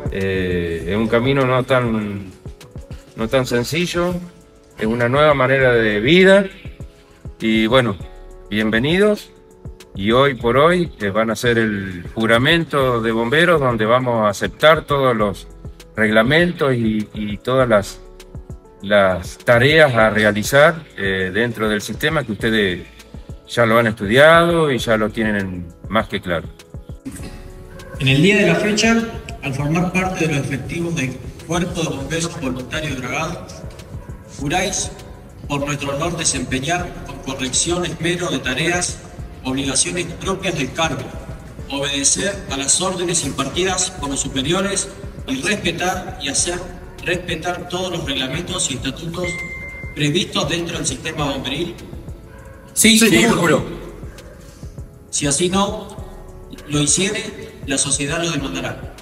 Es un camino no tan sencillo, es una nueva manera de vida y bueno, bienvenidos. Y hoy por hoy van a hacer el juramento de bomberos donde vamos a aceptar todos los reglamentos y todas las tareas a realizar dentro del sistema que ustedes ya lo han estudiado y ya lo tienen más que claro. En el día de la fecha, al formar parte de los efectivos del Cuerpo de Bomberos Voluntarios de Bragado, juráis por nuestro honor desempeñar con corrección, esmero de tareas, obligaciones propias del cargo, obedecer a las órdenes impartidas por los superiores y respetar y hacer respetar todos los reglamentos y estatutos previstos dentro del sistema bomberil. Sí, juro. Si así no lo hiciere, la sociedad lo demandará.